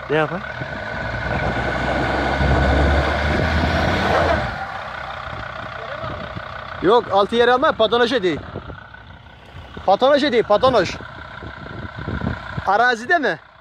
Ne yapar? Yok, altı yere alma, patoloji değil. Patoloji değil, patoloji. Arazide mi?